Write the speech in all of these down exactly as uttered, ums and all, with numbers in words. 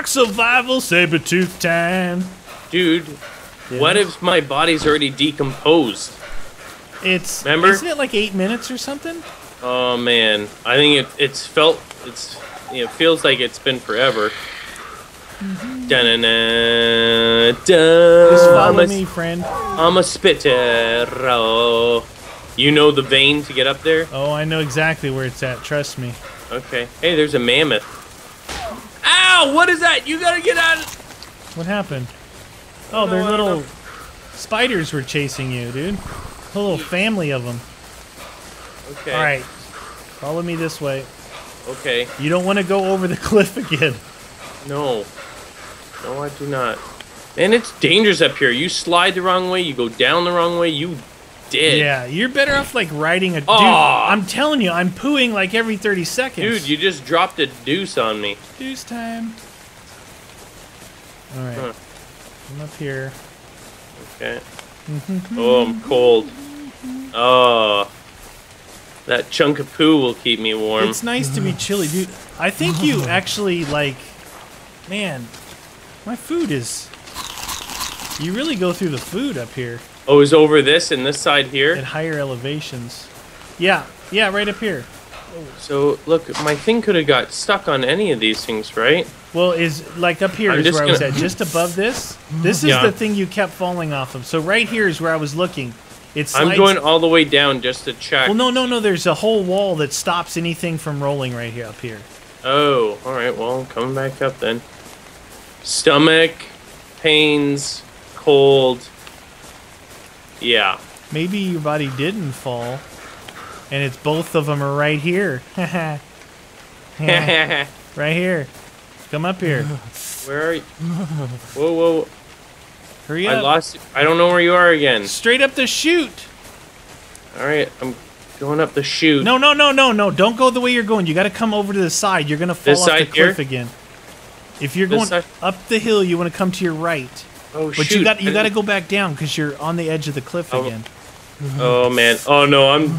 Shark survival, saber-tooth time. Dude, yeah. What if my body's already decomposed? It's Remember? Isn't it like eight minutes or something? Oh man, I think it it's felt it's you know, it feels like it's been forever. Mm-hmm. Da-na-na, da. Just follow I'm a, me, friend. I'm a spitter. Oh. You know the vein to get up there? Oh, I know exactly where it's at. Trust me. Okay. Hey, there's a mammoth. Ow! What is that? You gotta get out of... What happened? Oh, no, their little spiders were chasing you, dude. A little family of them. Okay. All right. Follow me this way. Okay. You don't want to go over the cliff again. No. No, I do not. Man, it's dangerous up here. You slide the wrong way, you go down the wrong way, you dead. Yeah, you're better off like riding a... Dude, Aww. I'm telling you, I'm pooing like every thirty seconds. Dude, you just dropped a deuce on me. Deuce time. All right. Huh. I'm up here. Okay. Oh, I'm cold. Oh. That chunk of poo will keep me warm. It's nice to be chilly, dude. I think you actually, like... Man, my food is... You really go through the food up here. Oh, is over this and this side here? At higher elevations. Yeah, yeah, right up here. So, look, my thing could have got stuck on any of these things, right? Well, is like up here I'm is just where I was gonna- at. Just above this. This is Yeah. the thing you kept falling off of. So right here is where I was looking. It slides... I'm going all the way down just to check. Well, no, no, no. There's a whole wall that stops anything from rolling right here up here. Oh, alright, well, I'm coming back up then. Stomach, pains, cold. Yeah. Maybe your body didn't fall, and it's both of them are right here. Yeah, right here. Come up here. Where are you? Whoa, whoa. Hurry I up. lost you. I don't know where you are again. Straight up the chute. Alright, I'm going up the chute. No, no, no, no, no. Don't go the way you're going. You got to come over to the side. You're going to fall This off the side cliff here? again. If you're This going side? up the hill, you want to come to your right. Oh, But shoot. you got you I got to didn't- go back down because you're on the edge of the cliff Oh. again. Oh, man. Oh, no, I'm...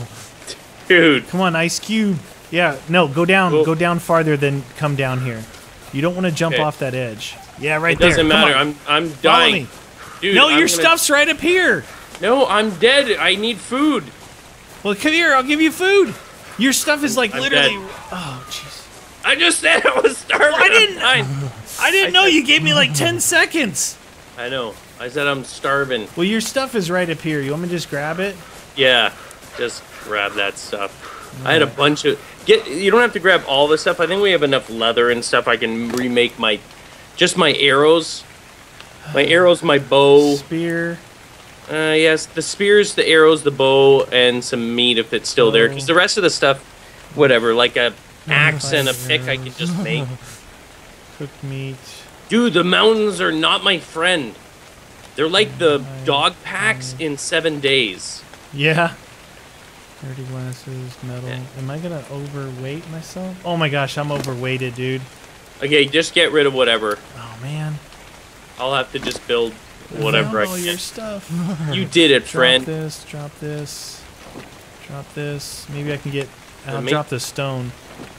Dude. Come on, Ice Cube. Yeah, no, go down. Oh. Go down farther than come down here. You don't want to jump Okay. off that edge. Yeah, right It there. doesn't Come matter. on. I'm I'm Follow dying. me. Dude, No, I'm your gonna- stuff's right up here. No, I'm dead. I need food. Well, come here. I'll give you food. Your stuff is like I'm literally. dead. Oh, jeez. I just said I was starving. I didn't- I'm dying. I didn't I know said- you gave me like ten seconds. I know. I said I'm starving. Well, your stuff is right up here. You want me to just grab it? Yeah, just grab that stuff. I had a bunch of get. You don't have to grab all the stuff. I think we have enough leather and stuff. I can remake my, just my arrows, my arrows, my bow. Spear. Uh, yes, the spears, the arrows, the bow, and some meat if it's still there. Because the rest of the stuff, whatever, like a axe and a pick, I can just make. Cooked meat. Dude, the mountains are not my friend. They're like the dog packs in seven days. Yeah. Dirty glasses, metal. Yeah. Am I gonna overweight myself? Oh my gosh, I'm overweighted, dude. Okay, just get rid of whatever. Oh man. I'll have to just build whatever I Found all can. your stuff. You did it, Drop friend. this, drop this, drop this. Maybe I can get. I'll Uh, ma- drop the stone.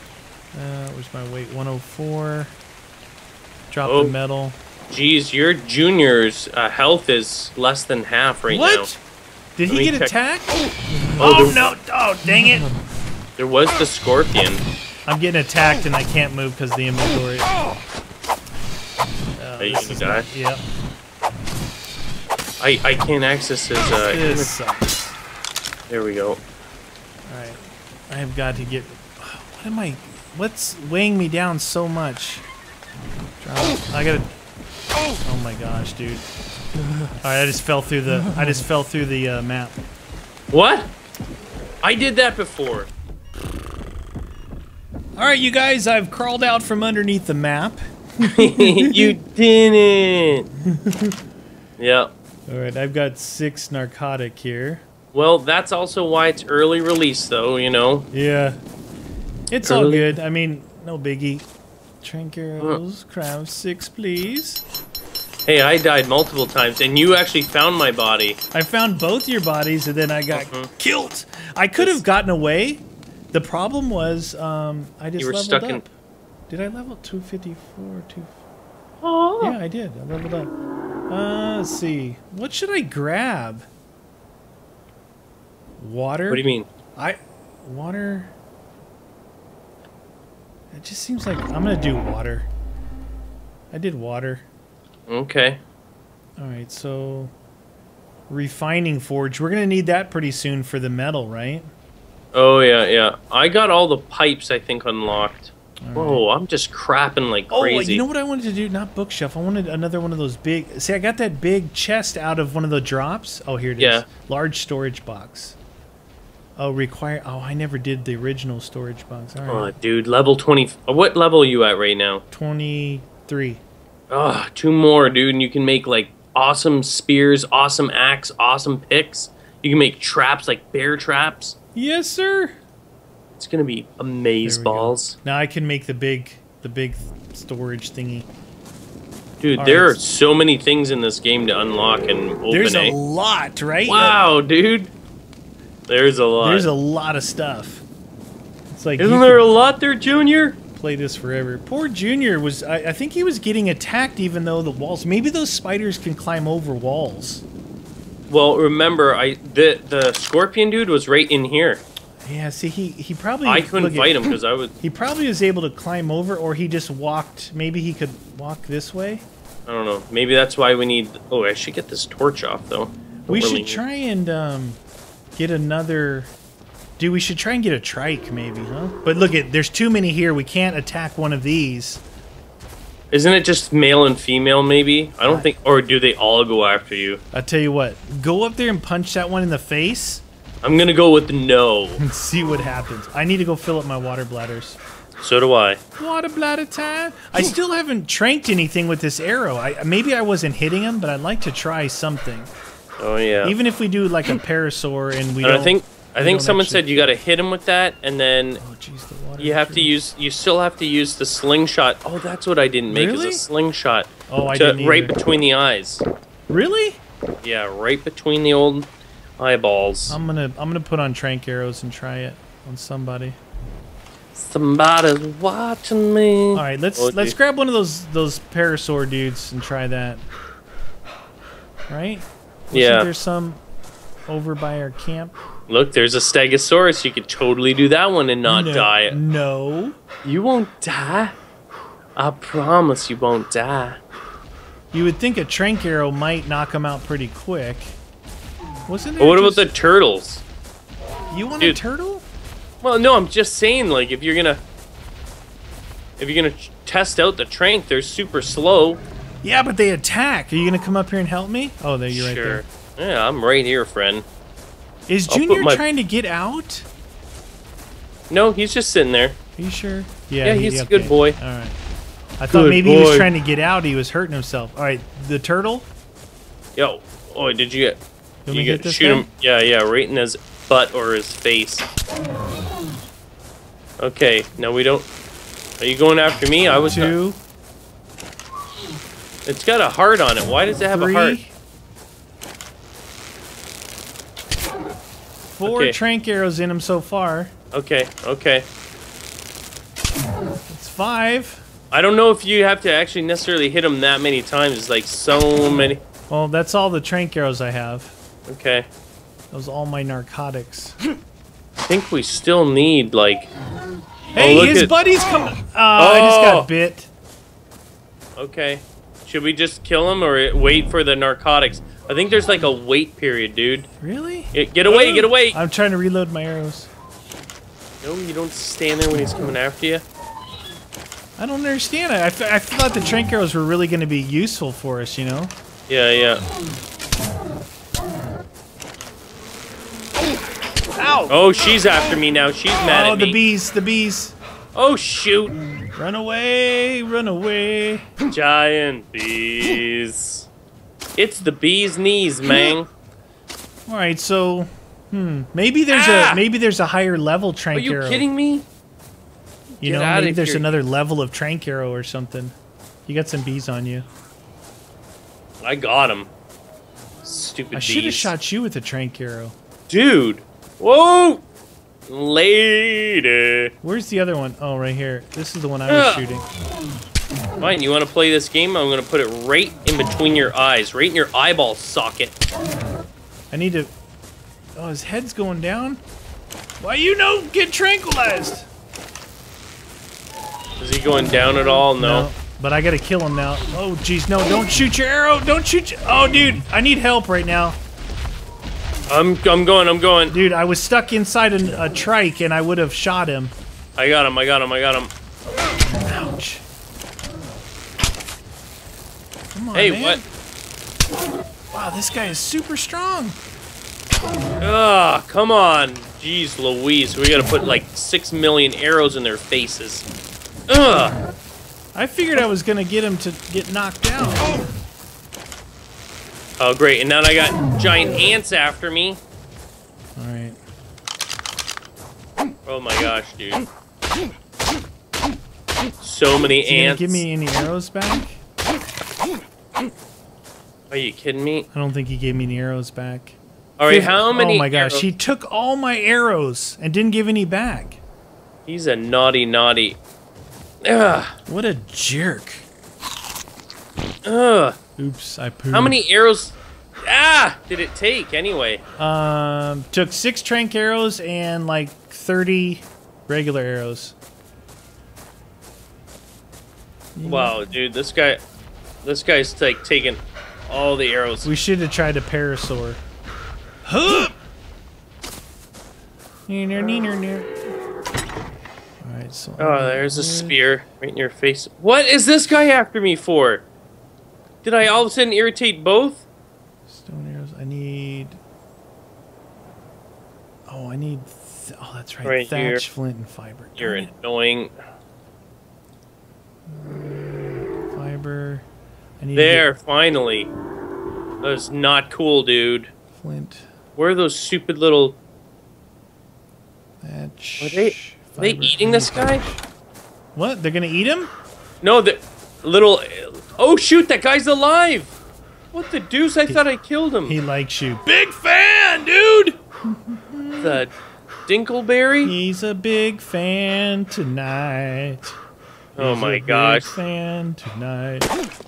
Uh, where's my weight? one oh four. Drop Oh. the metal. Jeez, your junior's uh, health is less than half right what? now. Did Let he me get check. attacked? Oh, Oh, there- no! Oh dang it! There was the scorpion. I'm getting attacked and I can't move because the inventory. Oh, Are you this gonna is die? not- Yep. I, I can't access his, uh... This sucks. There we go. Alright. I have got to get... What am I... What's weighing me down so much? Drop. I gotta... Oh my gosh, dude. Alright, I just fell through the... I just fell through the uh, map. What? I did that before. Alright, you guys, I've crawled out from underneath the map. You didn't. Yeah. Alright, I've got six narcotic here. Well, that's also why it's early release, though, you know. Yeah. It's all Early- good. I mean, no biggie. Trank arrows, crown six, please. Hey, I died multiple times, and you actually found my body. I found both your bodies, and then I got Mhm. killed. I could have gotten away. The problem was, um, I just You were leveled stuck up. in- Did I level two fifty-four? Two. Oh. Yeah, I did. I leveled up. Uh, let's see. What should I grab? Water? What do you mean? I... Water... It just seems like... I'm gonna do water. I did water. Okay. Alright, so... Refining forge. We're gonna need that pretty soon for the metal, right? Oh, yeah, yeah. I got all the pipes, I think, unlocked. All Whoa, I'm just crapping like Oh, crazy. you know what I wanted to do? Not bookshelf. I wanted another one of those big... See, I got that big chest out of one of the drops. Oh, here it is. Yeah. Large storage box. Oh, require... Oh, I never did the original storage box. All right. Oh, dude, level twenty. What level are you at right now? twenty-three. Oh, two more, dude, and you can make, like, awesome spears, awesome axe, awesome picks. You can make traps, like bear traps. Yes, sir. It's gonna be amaze There we go. balls. Now I can make the big, the big storage thingy. Dude, All there right. are so many things in this game to unlock and open. There's a eh? lot, right? Wow, dude. There's a lot. There's a lot of stuff. It's like Isn't you there could a lot there, Junior? play this forever. Poor Junior was. I, I think he was getting attacked, even though the walls. Maybe those spiders can climb over walls. Well, remember, I the the scorpion dude was right in here. Yeah. See, he he probably. I couldn't look at- fight him because I was. He probably was able to climb over, or he just walked. Maybe he could walk this way. I don't know. Maybe that's why we need. Oh, I should get this torch off though. Don't We really should need- try and um, get another. Dude, we should try and get a trike, maybe, huh? But look, at there's too many here. We can't attack one of these. Isn't it just male and female? Maybe I don't think. Or do they all go after you? I'll tell you what. Go up there and punch that one in the face I'm gonna go with no. and see what happens. I need to go fill up my water bladders. So do I. Water bladder time. I still haven't tranked anything with this arrow. I maybe I wasn't hitting him, but I'd like to try something. Oh yeah. Even if we do like a parasaur and we and don't. I think I we think don't someone actually- said you got to hit him with that, and then Oh jeez, the water. you have to tree. use. You still have to use the slingshot. Oh, that's what I didn't make. Really? Is a slingshot. Oh, I to, didn't right either. between the eyes. Really? Yeah, right between the old eyeballs. I'm gonna I'm gonna put on trank arrows and try it on somebody. Somebody's watching me. All right, let's Oh, let's gee. grab one of those those parasaur dudes and try that. Right? Wasn't Yeah. There's some over by our camp. Look, there's a Stegosaurus. You could totally do that one and not no, die. No. You won't die. I promise you won't die. You would think a trank arrow might knock him out pretty quick. Wasn't there? But what about just- the turtles? You want Dude. a turtle? Well, no, I'm just saying, like, if you're gonna, if you're gonna ch- test out the trank, they're super slow. Yeah, but they attack. Are you gonna come up here and help me? Oh, there you're sure. right Yeah, I'm right here, friend. there. Is I'll put Junior my- trying to get out? No, he's just sitting there. Are you sure? Yeah, he- he's a good boy. All right. I thought Good maybe he was boy. trying to get out. He was hurting himself. All right, the turtle. Yo, oh, did you get? You want me You to get hit this shoot guy? him? Yeah, yeah, right in his butt or his face. Okay, now we don't. Are you going after me? I was. Two, It's got a heart on it. Why does it have three, a heart? four Okay. trank arrows in him so far. Okay, okay. It's five. I don't know if you have to actually necessarily hit him that many times. It's like so many. Well, that's all the trank arrows I have. Okay. Those are all my narcotics. I think we still need like. Hey, look his at- buddy's coming. Uh, I just Oh. got bit. Okay. Should we just kill him or wait for the narcotics? I think there's like a wait period, dude. Really? Get, get away! Get away! I'm trying to reload my arrows. No, you don't stand there when he's coming after you. I don't understand. I, I, th- I thought the trank arrows were really going to be useful for us, you know? Yeah, yeah. Ow! Oh, she's after me now. She's mad Oh, at the me. bees, the bees. Oh, shoot. Run away, run away. Giant bees. It's the bee's knees, man. All right, so hmm, maybe there's Ah! a maybe there's a higher level trank Are you arrow. kidding me? You Get know, outta maybe there's here. another level of trank arrow or something. You got some bees on you. I got him. Stupid I bees. should have shot you with a trank arrow. Dude. Whoa. Lady. Where's the other one? Oh, right here. This is the one I was Ah. shooting. Fine, you want to play this game? I'm going to put it right in between your eyes, right in your eyeball socket. I need to... Oh, his head's going down? Why you no get tranquilized? Is he going down at all? No. No, but I gotta kill him now. Oh, jeez, no, don't shoot your arrow. Don't shoot your... Oh, dude, I need help right now. I'm, I'm going, I'm going. Dude, I was stuck inside a, a trike and I would have shot him. I got him, I got him, I got him. Ouch. Come on, Hey, man. what? Wow, this guy is super strong. Ah, come on. Jeez Louise, we gotta put like six million arrows in their faces. Ugh. I figured I was gonna get him to get knocked down. Oh, great, and now I got giant ants after me. Alright. Oh my gosh, dude. So many Is he gonna ants. give me any arrows back? Are you kidding me? I don't think he gave me any arrows back. Alright, how many Oh my gosh, arrows? he took all my arrows and didn't give any back. He's a naughty, naughty. Ugh. What a jerk. Ugh. Oops, I pooped. How many arrows ah did it take anyway? Um, took six trank arrows and like thirty regular arrows. Wow, dude, this guy this guy's like taking all the arrows. We should have tried a parasaur. Huh! Neener, neener, neener. Alright, so... Oh, there's a spear right in your face. What is this guy after me for? Did I all of a sudden irritate both? Stone arrows. I need... Oh, I need... Th oh, that's right. Right Thatch, here. flint, and fiber. You're Darn it. annoying. Fiber. I need There, finally. That was not cool, dude. flint, Where are those stupid little... thatch. Are they, are they fiber, eating this honey, guy? thatch. What? They're gonna eat him? No, the little... Oh, shoot, that guy's alive! What the deuce? I thought I killed him. He likes you. Big fan, dude! The Dinkleberry? He's a big fan tonight. Oh He's my a big gosh. fan tonight.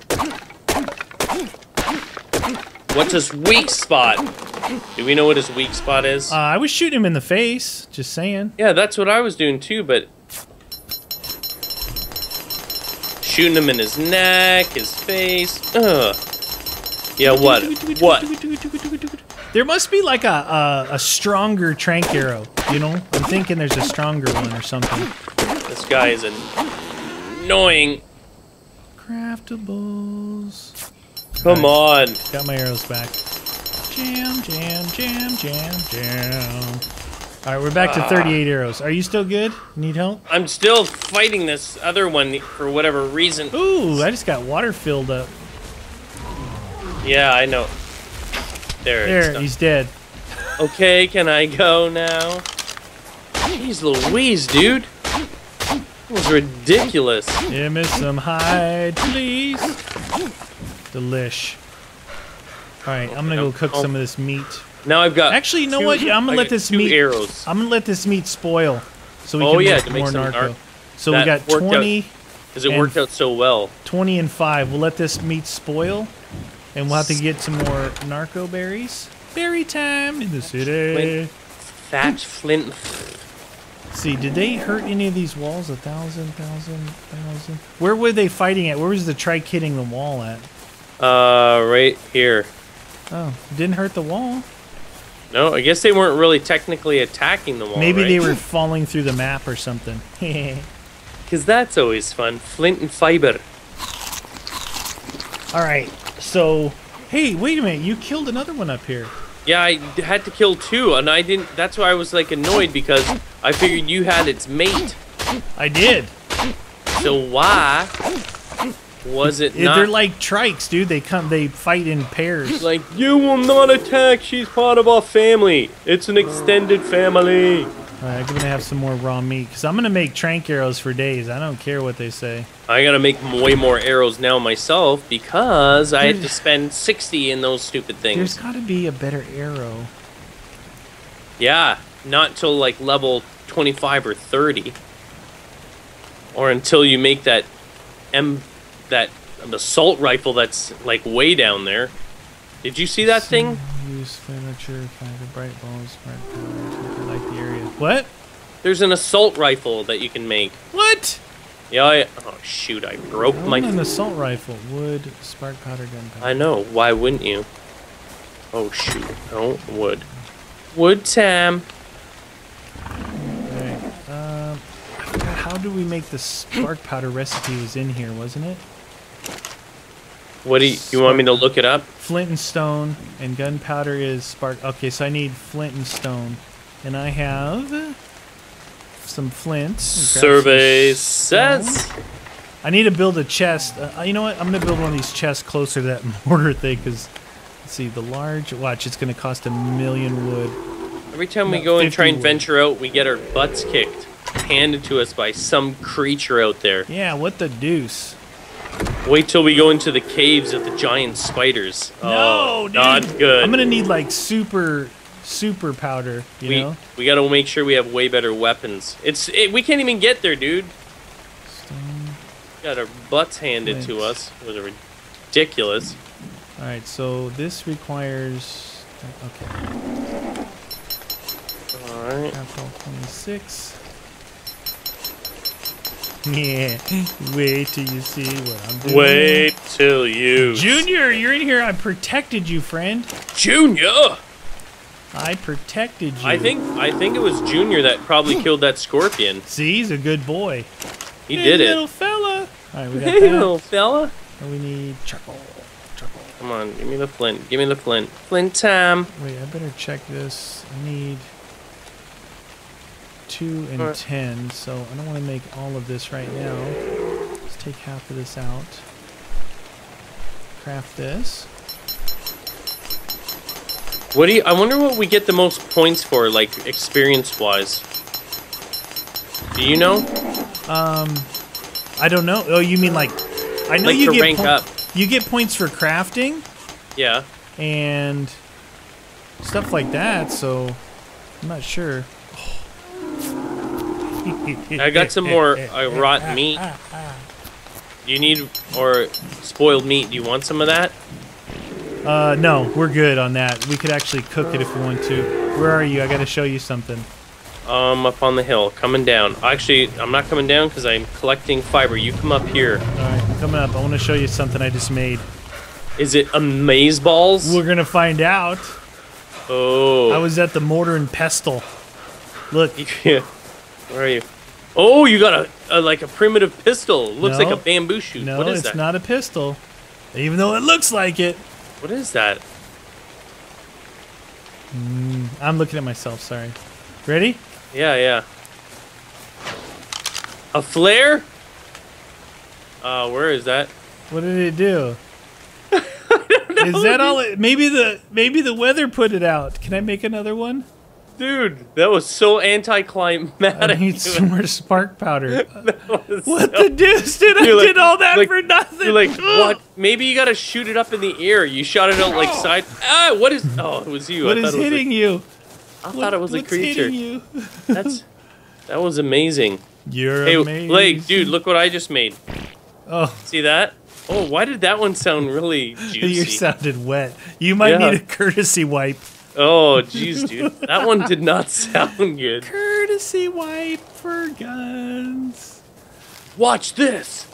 What's his weak spot? Do we know what his weak spot is? Uh, I was shooting him in the face. Just saying. Yeah, that's what I was doing too, but... Shooting him in his neck, his face. Ugh. Yeah, what? What? There must be like a, a a stronger trank arrow. You know, I'm thinking there's a stronger one or something. This guy is annoying. Craftables. Come on. Got my arrows back. Jam, jam, jam, jam, jam. All right, we're back to thirty-eight arrows. Are you still good? Need help? I'm still fighting this other one for whatever reason. Ooh, I just got water filled up. Yeah, I know. There, it's There, done. he's dead. Okay, can I go now? Jeez Louise, dude. That was ridiculous. Give me some hide, please. Delish. All right, I'm gonna go cook some of this meat. Now I've got. Actually, you know two- what? Yeah, I'm gonna I let got this two meat. arrows. I'm gonna let this meat spoil, so we Oh, can yeah, make to make more some narco. nar- So we That got worked out. twenty, Because it and- worked out so well. twenty, and five. We'll let this meat spoil, and we'll have to get some more narco berries. Berry time in the city. Flint. Thatch, flint. Let's see, did they hurt any of these walls? A thousand, thousand, thousand. Where were they fighting at? Where was the trike hitting the wall at? Uh, right here. Oh, it didn't hurt the wall. No, I guess they weren't really technically attacking the wall. Maybe right? they were falling through the map or something. Because that's always fun. Flint and fiber. All right, so hey, wait a minute! You killed another one up here. Yeah, I d- had to kill two, and I didn't. That's why I was like annoyed because I figured you had its mate. I did. So why was it Yeah, not? they're like trikes, dude. They come, they fight in pairs. Like, you will not attack. She's part of our family. It's an extended family. All right, I'm gonna have some more raw meat because I'm gonna make trank arrows for days. I don't care what they say. I gotta make way more arrows now myself because I had to spend sixty in those stupid There's things. got to be a better arrow. Yeah, not till like level twenty-five or thirty. Or until you make that M that assault rifle that's like way down there. Did you see that thing? Use furniture, find the bright balls, smart powder, I like the area. What? There's an assault rifle that you can make. What? Yeah, I, oh shoot, I broke I my... want an assault rifle. Wood, spark powder, gunpowder. I know, why wouldn't you? Oh shoot, no, wood. Wood time. Alright, um, I forgot, how do we make the spark powder recipe was in here, wasn't it? What do you, you want me to look it up? Flint and stone, and gunpowder is spark. Okay, so I need flint and stone. And I have some flint. Survey some says. I need to build a chest. Uh, you know what? I'm going to build one of these chests closer to that mortar thing, because, let's see, the large, watch, it's going to cost a million wood. Every time No, we go and try and wood. venture out, we get our butts kicked. Handed to us by some creature out there. Yeah, what the deuce? Wait till we go into the caves of the giant spiders. No, oh, dude. not good. I'm going to need, like, super, super powder, you we, know? We gotta make sure we have way better weapons. It's it, we can't even get there, dude. Stone. Got our butts handed to Flint. us. It was ridiculous. Alright, so this requires... Okay. Alright. Capital twenty-six. Yeah, wait till you see what I'm doing. Wait till you... Junior, you're in here. I protected you, friend. Junior! I protected you. I think I think it was Junior that probably killed that scorpion. See, he's a good boy. He Hey, did it. little fella. All right, we got Hey, that. little fella. And we need charcoal. Charcoal. Come on, give me the flint. Give me the flint. Flint time. Wait, I better check this. I need two and Alright. ten, so I don't want to make all of this right now. Let's take half of this out. Craft this. What do you? I wonder what we get the most points for, like experience-wise. Do you know? Um, I don't know. Oh, you mean like? I know Like you to get rank po- up. You get points for crafting Yeah. and stuff like that. So I'm not sure. I got some more uh, rot meat. You need or spoiled meat? Do you want some of that? Uh, no, we're good on that. We could actually cook it if we want to. Where are you? I got to show you something. Um, up on the hill, coming down. Actually, I'm not coming down because I'm collecting fiber. You come up here. All right, I'm coming up. I want to show you something I just made. Is it amaze balls? We're gonna find out. Oh. I was at the mortar and pestle. Look. Yeah. Where are you? Oh, you got a, a like a primitive pistol. Looks No. like a bamboo shoot. No, what is it's that? not a pistol, even though it looks like it. What is that? Mm, I'm looking at myself. Sorry. Ready? Yeah, yeah. A flare? Uh, where is that? What did it do? Is that all? It, maybe the maybe the weather put it out. Can I make another one? Dude, that was so I anticlimactic. need some more spark powder. That was What so- the deuce did I You're like- did all that like- for nothing? You're like, what? Maybe you gotta shoot it up in the air. You shot it out like side. Ah, what is? Oh, it was you. What I is thought it was hitting a, you? I What- thought it was a what's creature. hitting you? That's that was amazing. You're Hey, amazing. Blake, dude, look what I just made. Oh, See that? Oh, why did that one sound really you juicy? sounded wet. You might Yeah. need a courtesy wipe. Oh, jeez, dude, that one did not sound good. Courtesy wipe for guns. Watch this.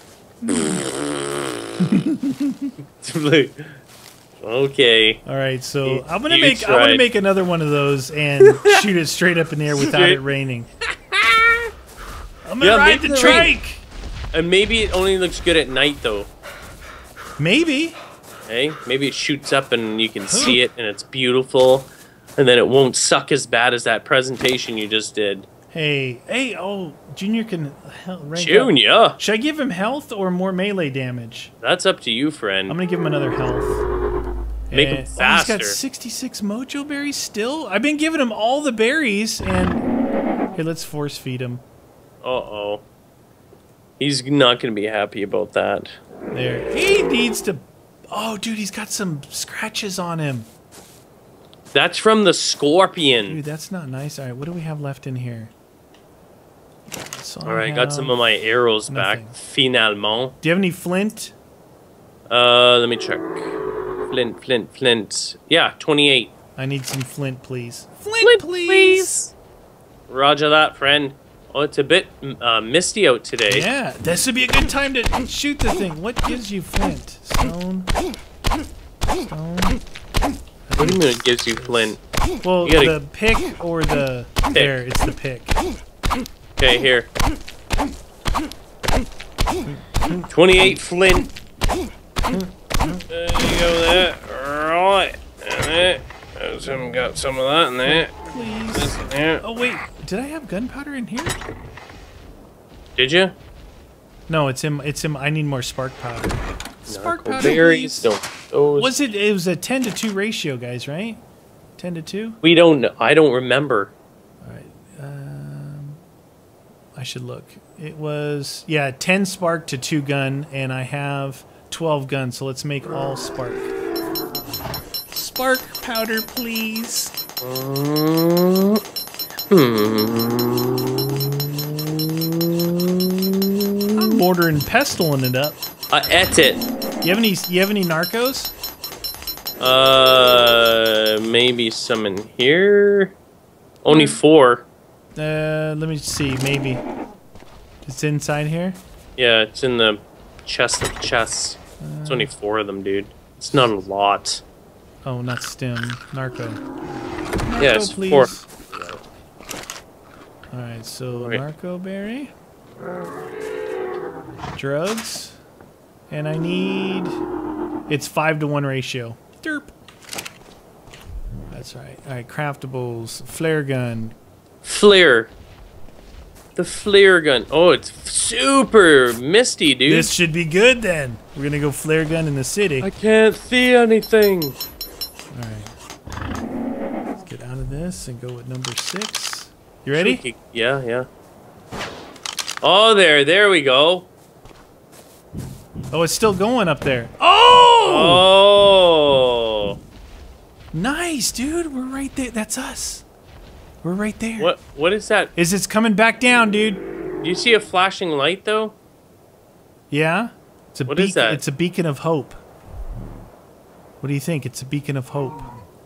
Like, okay. All right, so You- I'm gonna you make I'm gonna tried. make another one of those and shoot it straight up in the air without Straight- it raining. I'm gonna Yeah, ride make the it rain. trike. And maybe it only looks good at night, though. Maybe. Hey, maybe it shoots up and you can see it and it's beautiful, and then it won't suck as bad as that presentation you just did. Hey, hey, oh, Junior can hell, rank up. Junior, Should I give him health or more melee damage? that's up to you, friend. I'm gonna give him another health. Make him And- Oh, faster. he's got sixty-six mojo berries still. I've been giving him all the berries, and here, let's force feed him. Uh oh. He's not gonna be happy about that. There, he needs to. Oh, dude, he's got some scratches on him. That's from the scorpion. Dude, that's not nice. All right, what do we have left in here? So All right, I got some of have- my arrows nothing. back. Finalement. Do you have any flint? Uh, let me check. Flint, flint, flint. Yeah, twenty-eight. I need some flint, please. Flint, Flint, please. please. Roger that, friend. Oh, it's a bit uh, misty out today. Yeah, this would be a good time to shoot the thing. What gives you flint? Stone. Stone. What do you mean it gives you flint? Well, You gotta- the pick or the... There, it's the pick. Okay, here. twenty-eight flint. There you go there. Right. And there. There's some, got some of that in there. Please. This in there. Oh, wait. Did I have gunpowder in here? Did you? No, it's in... It's in... I need more spark powder. Spark powder, Berries. please. Don't. Those. Was it... It was a ten to two ratio, guys, right? ten to two? We don't know. I don't remember. All right. Um, I should look. It was, yeah, ten spark to two gun, and I have twelve guns, so let's make all spark. Spark powder, please. Hmm. I'm bordering pestiling it up. I ate it. You have any? You have any narcos? Uh, maybe some in here. Only four. Uh, let me see. Maybe it's inside here. Yeah, it's in the chest of chests. It's only four of them, dude. It's not a lot. Oh, not stem. Narco. Narco, Yeah, it's please. four. All right, so Wait. narco berry, drugs, and I need. It's five to one ratio. Derp. That's right. All right, craftables, flare gun. Flare. The flare gun. Oh, it's super misty, dude. This should be good then. We're gonna go flare gun in the city. I can't see anything. All right. Let's get out of this and go with number six. You ready? Yeah, yeah. Oh, there, there we go. Oh, it's still going up there. Oh! Oh. Nice, dude. We're right there. That's us. We're right there. What? What is that? Is it's coming back down, dude? Do you see a flashing light though? Yeah. It's a What beacon, is that? It's a beacon of hope. What do you think? It's a beacon of hope.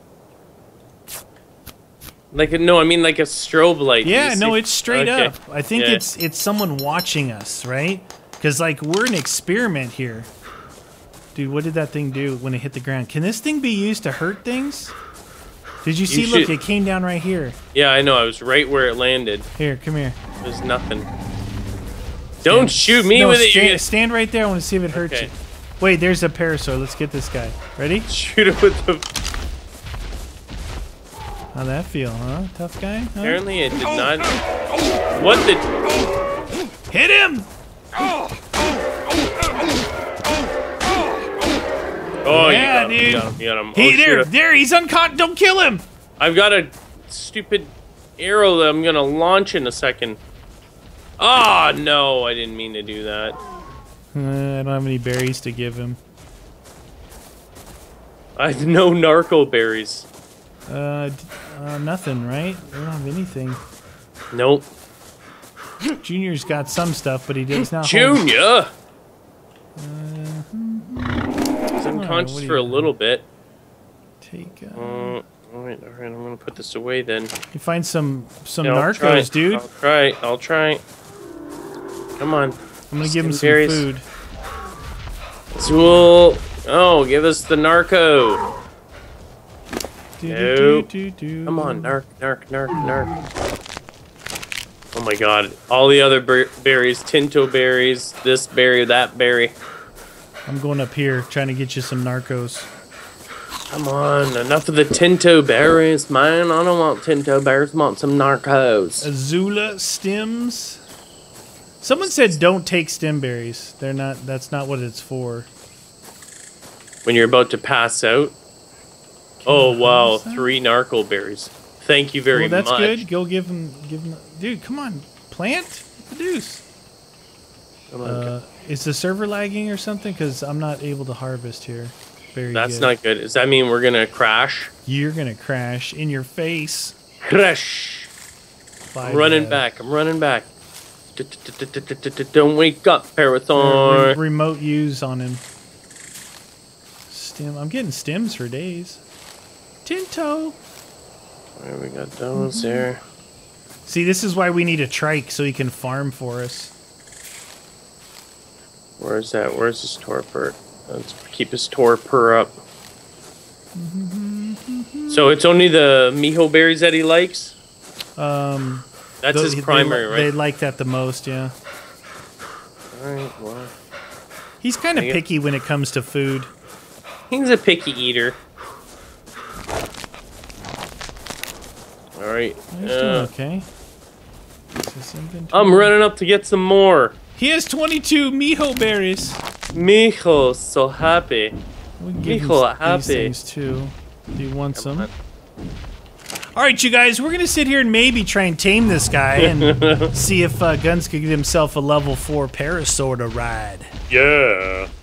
Like a, no, I mean like a strobe light. Do you Yeah, no, see- it's straight Okay. up. I think Yeah. it's it's someone watching us, right? Because like we're an experiment here. Dude, what did that thing do when it hit the ground? Can this thing be used to hurt things? Did you see? You Look, should- it came down right here. Yeah, I know. I was right where it landed. Here, come here. There's nothing. Don't shoot me no, with it. stand, You stand right there. I want to see if it hurts Okay. you. Wait, there's a parasaur. Let's get this guy. Ready? shoot it with the. How'd that feel, huh? Tough guy? Huh? Apparently, it did not. What the? Hit him! Oh, Yeah, you got him. dude. You got him. You got him. He Oh, shoot, there, I- there. He's uncaught. Don't kill him. I've got a stupid arrow that I'm gonna launch in a second. Ah, oh, no, I didn't mean to do that. Uh, I don't have any berries to give him. I have no narco berries. Uh, d- uh, nothing, right? I don't have anything. Nope. Junior's got some stuff, but he does not. hold- Junior. Uh, He's unconscious what do for a you- little bit. Take. Uh, Uh, all right, all right. I'm gonna put this away then. you find some some Yeah, I'll try. narcos, dude. I'll try. I'll try. Come on. I'm gonna give him some berries. food. Zool. Oh, give us the narco. Do, No. do, do, do. Come on, narc, narc, narc, narc. Oh my god. All the other ber berries, Tinto berries, this berry, that berry. I'm going up here trying to get you some narcos. Come on, enough of the Tinto berries, man. I don't want Tinto berries, I want some narcos. Azula stems. Someone said don't take stem berries. They're not. That's not what it's for. When you're about to pass out. Oh wow, pass out? three narco berries. Thank you very Well, that's much. good. Go give him. Give him. Dude, come on. Plant. Produce. Come on, Uh, is the server lagging or something? Because I'm not able to harvest here. Very that's good. not good. Does that mean we're gonna crash? You're gonna crash in your face. Crash! By I'm running the- back. I'm running back. Don't wake up, Re- Parathorn. remote use on him. Stem. I'm getting stems for days. Tinto. Alright, we got those there. See, this is why we need a trike so he can farm for us. Where's that? Where's his torpor? Let's keep his torpor up. So it's only the miho berries that he likes? Um, That's th- his primary, they, right? They like that the most, yeah. Alright, well. He's kind of picky when it comes to food. He's a picky eater. Alright. He's Uh, doing okay. This is inventory. I'm running up to get some more. He has twenty-two miho berries. Mijo's so happy. We can give him Mijo, these happy. things too. Do you want Come some? on. All right, you guys, we're gonna sit here and maybe try and tame this guy and see if uh, Guns could get himself a level four Parasaur to ride. Yeah.